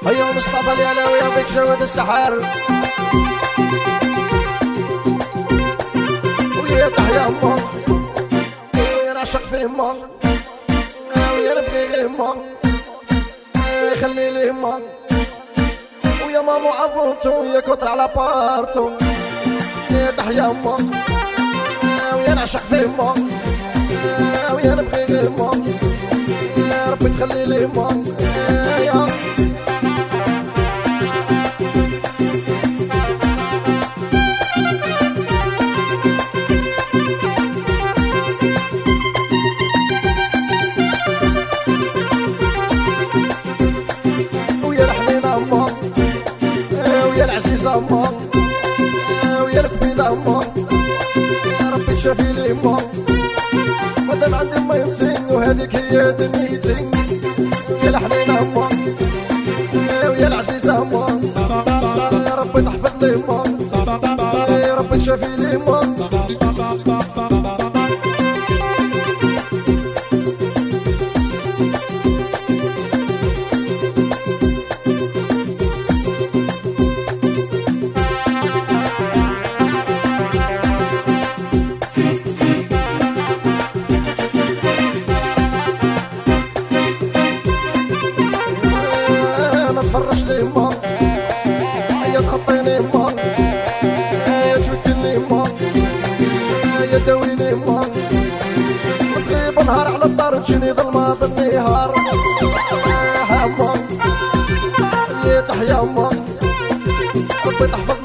هيا مصطفى اليلاوي بك جود السحر ويا تحيا أمه ويا نعشق في أمه ويا نبغي غير أمه يخلي لي أمه ويا مامو عفوتو يا كتر على بارتو يا تحيا أمه ويا نعشق في أمه ويا نبغي غير أمه يا ربي تخلي لي أمه أمه ويا الكبيدة أمه يا ربي تشافي لي أمه مادام عندي ما يمتين وهذيك هي دنيتي يا الحنينة أمه ويا العزيزة أمه يا ربي تحفظ لي أمه يا ربي تشافي لي أمه تفرجت لي ما هيا تخطيني ما هيا توكلني ما هيا داويني ما وتغيب نهار على الدار تجيني ظلمة بالنهار يا ما يا تحيا ما ربي تحفظ